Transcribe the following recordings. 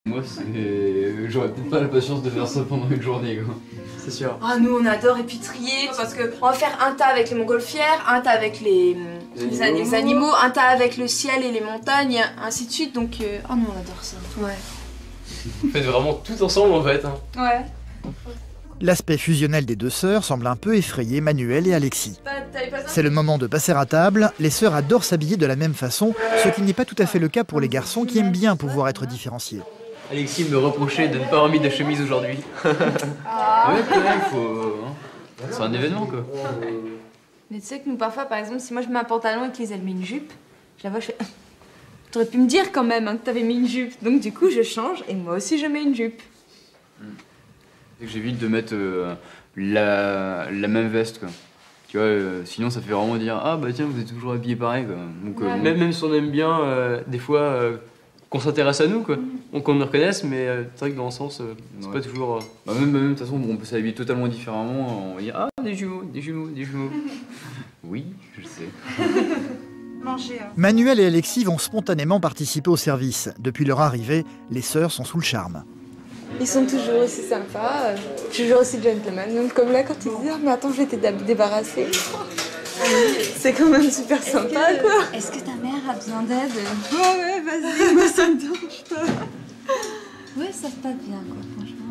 Moi, j'aurais peut-être pas la patience de faire ça pendant une journée, quoi. C'est sûr. Ah, nous on adore épitrier parce que on va faire un tas avec les montgolfières, un tas avec les animaux, un tas avec le ciel et les montagnes, ainsi de suite. Donc, oh nous on adore ça. Ouais. Vous faites vraiment tout ensemble en fait. Hein. Ouais. L'aspect fusionnel des deux sœurs semble un peu effrayer Manuel et Alexis. C'est le moment de passer à table. Les sœurs adorent s'habiller de la même façon, ce qui n'est pas tout à fait le cas pour les garçons qui aiment bien pouvoir être différenciés. Alexis me reprochait de ne pas avoir mis de chemise aujourd'hui. Ah. Ouais, quand même, faut... C'est un événement, quoi. Mais tu sais que nous parfois, par exemple, si moi je mets un pantalon et qu'Lise elle met une jupe, je la vois, je fais... T'aurais pu me dire quand même hein, que t'avais mis une jupe. Donc du coup je change et moi aussi je mets une jupe. J'évite de mettre la même veste, quoi. Tu vois, sinon ça fait vraiment dire « Ah bah tiens, vous êtes toujours habillés pareil, quoi. » Donc, ouais. Même si on aime bien, des fois, qu'on s'intéresse à nous, quoi. Qu'on nous reconnaisse, mais c'est vrai que dans le sens, c'est pas toujours... Bah même, de toute façon, on peut s'habiller totalement différemment. On va dire « Ah, des jumeaux, des jumeaux, des jumeaux. » Oui, je sais. Manger, hein. Manuel et Alexis vont spontanément participer au service. Depuis leur arrivée, les sœurs sont sous le charme. Ils sont toujours aussi sympas, toujours aussi gentlemen. Donc comme là quand ils disent « mais attends, je vais te débarrasser », c'est quand même super sympa quoi. Est-ce que ta mère a besoin d'aide? Ouais, vas-y, moi ça me dérange pas. Ouais, ça se passe bien quoi, franchement,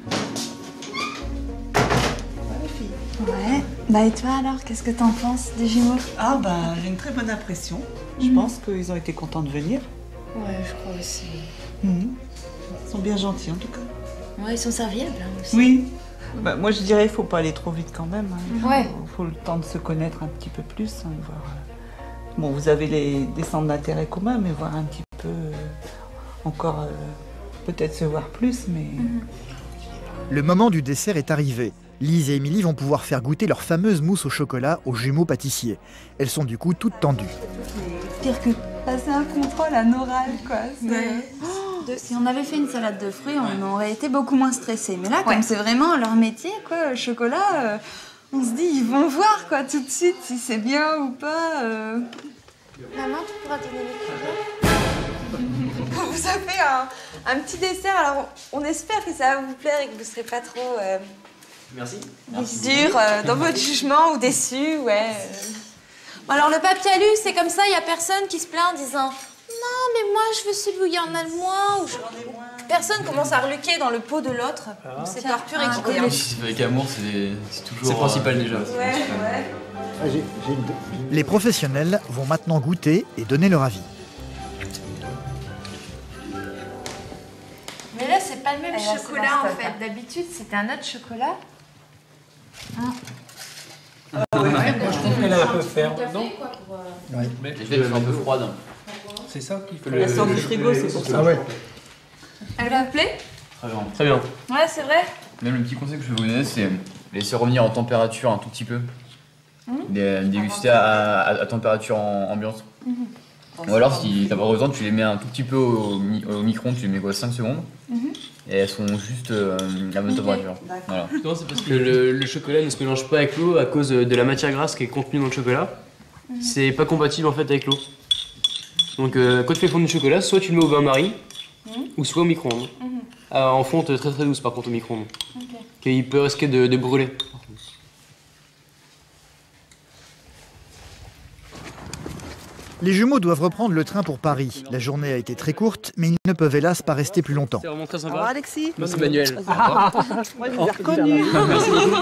ouais. Ouais. Bah et toi alors, qu'est-ce que t'en penses des jumeaux? Ah bah j'ai une très bonne impression. Je pense qu'ils ont été contents de venir. Ouais, je crois aussi. Ils sont bien gentils en tout cas. Ouais, ils sont serviables hein, aussi. Oui. Bah, moi je dirais il faut pas aller trop vite quand même. Hein. Ouais. Faut le temps de se connaître un petit peu plus. Hein, voir, bon, vous avez des centres d'intérêt communs, mais voir un petit peu encore peut-être se voir plus, mais... Le moment du dessert est arrivé. Lise et Émilie vont pouvoir faire goûter leur fameuse mousse au chocolat aux jumeaux pâtissiers. Elles sont du coup toutes tendues. Pire que passer un contrôle à l'oral quoi. Si on avait fait une salade de fruits, on aurait été beaucoup moins stressés. Mais là, comme c'est vraiment leur métier, quoi, le chocolat, on se dit, ils vont voir, quoi, tout de suite, si c'est bien ou pas. Maman, tu pourras donner les couleurs. On vous a fait un petit dessert, alors on espère que ça va vous plaire et que vous ne serez pas trop Merci. durs dans votre jugement ou déçus, ouais. Bon, alors le papier alu, c'est comme ça, il n'y a personne qui se plaint en disant non, mais moi je veux celui où il y en a le moins. Personne commence à reluquer dans le pot de l'autre. C'est par pure équité. Oui, si c'est avec amour, c'est toujours... C'est principal déjà. Ouais. Les professionnels vont maintenant goûter et donner leur avis. Mais là, c'est pas le même là, chocolat c'est en fait. D'habitude, c'était un autre chocolat. Moi, je trouve qu'elle est un peu ferme, non? Les fêtes sont un peu froides. C'est ça qu'il faut... Elle sort du frigo, c'est pour ça. Ah ouais. Elle vous plaît? Très bien. Très bien. Ouais, c'est vrai. Même le petit conseil que je vais vous donner, c'est laisser revenir en température un tout petit peu. Déguster à température ambiante. Ou alors, si t'as pas besoin, tu les mets un tout petit peu au micro-ondes, tu les mets quoi, 5 secondes. Et elles sont juste à la bonne température. Voilà. Non, c'est parce que le chocolat ne se mélange pas avec l'eau à cause de la matière grasse qui est contenue dans le chocolat. C'est pas compatible en fait avec l'eau. Donc quand tu fais fondre du chocolat, soit tu le mets au bain-marie, ou soit au micro-ondes. En fonte très très douce par contre au micro-ondes. Il peut risquer de brûler. Les jumeaux doivent reprendre le train pour Paris. La journée a été très courte, mais ils ne peuvent hélas pas rester plus longtemps. C'est vraiment très Au revoir sympa. Alexis. Moi c'est Manuel. Moi je vous ai reconnu. Merci beaucoup.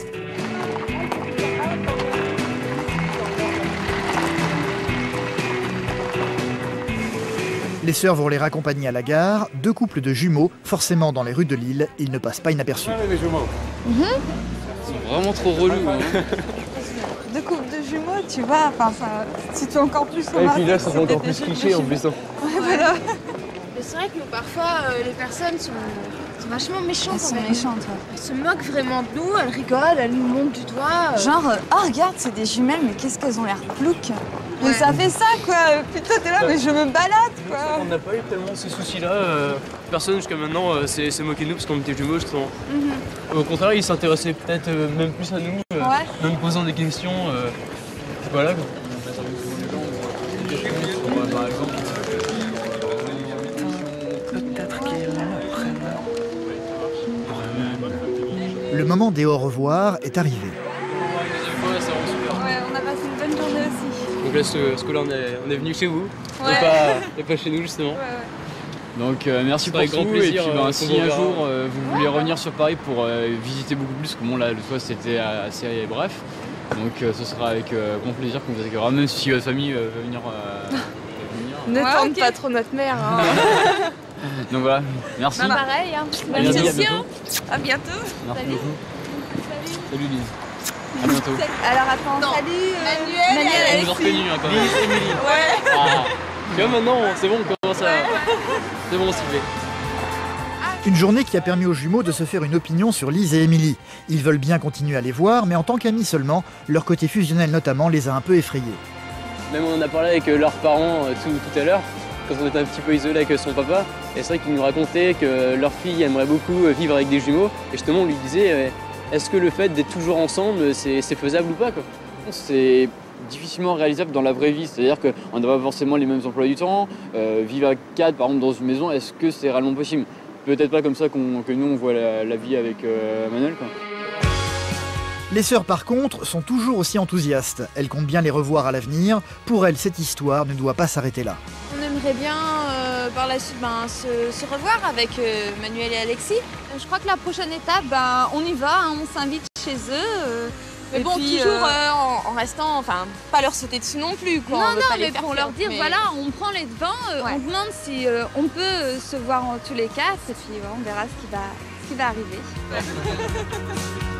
Les sœurs vont les raccompagner à la gare. Deux couples de jumeaux, forcément dans les rues de Lille, ils ne passent pas inaperçus. Ils sont vraiment trop relous. Hein. Deux couples de jumeaux, tu vois, enfin, ça situe encore plus Et puis là, ça fait encore plus cliché en plus. Hein. Ouais, voilà. Mais c'est vrai que parfois, les personnes sont vachement méchantes. Elles sont envers nous. méchantes, ouais. Elles se moquent vraiment de nous, elles rigolent, elles nous montrent du doigt. Genre, oh regarde, c'est des jumelles, mais qu'est-ce qu'elles ont l'air plouques. Mais ça fait ça, quoi. Putain, t'es là, mais je me balade, quoi. On n'a pas eu tellement ces soucis-là. Personne jusqu'à maintenant s'est moqué de nous parce qu'on était jumeaux justement. Au contraire, ils s'intéressaient peut-être même plus à nous, en nous posant des questions. Voilà. Quoi. Peut-être qu'il Le moment des au revoir est arrivé. Ouais, on a passé une bonne journée aussi. Donc là, ce coup-là, on est venu chez vous, et pas chez nous justement. Donc merci pour grand tout, plaisir, et puis si un jour verra. vous voulez revenir sur Paris pour visiter beaucoup plus, comme là, le fois c'était assez bref, donc ce sera avec grand plaisir qu'on vous accueillera, même si votre famille veut venir. Ne tente pas trop notre mère. Hein. Donc voilà, merci. Pareil, hein. À bientôt. À bientôt. Merci beaucoup. Salut Lise. À bientôt. Alors attends, salut Manuel. On vous a reconnu quand même. Lise, Émilie. Ouais. Ah. Tu vois maintenant, c'est bon, on commence à... C'est bon, s'il plaît. Une journée qui a permis aux jumeaux de se faire une opinion sur Lise et Émilie. Ils veulent bien continuer à les voir, mais en tant qu'amis seulement, leur côté fusionnel notamment les a un peu effrayés. Même on en a parlé avec leurs parents tout à l'heure, quand on était un petit peu isolé avec son papa. Et c'est vrai qu'ils nous racontaient que leur fille aimerait beaucoup vivre avec des jumeaux. Et justement, on lui disait, est-ce que le fait d'être toujours ensemble, c'est faisable ou pas, quoi? C'est difficilement réalisable dans la vraie vie, c'est-à-dire qu'on n'a pas forcément les mêmes emplois du temps, vivre à 4 par exemple dans une maison, est-ce que c'est réellement possible? Peut-être pas comme ça que nous on voit la vie avec Manuel, quoi. Les sœurs par contre sont toujours aussi enthousiastes, elles comptent bien les revoir à l'avenir, pour elles cette histoire ne doit pas s'arrêter là. On aimerait bien par la suite se revoir avec Manuel et Alexis. Je crois que la prochaine étape, on y va, hein, on s'invite chez eux. Mais et bon, puis, toujours en restant, enfin, pas leur sauter dessus non plus, quoi. Non, pas mais les faire pour leur peur, dire, mais... voilà, on prend les devants, on demande si on peut se voir en tous les cas, et puis on verra ce qui va arriver.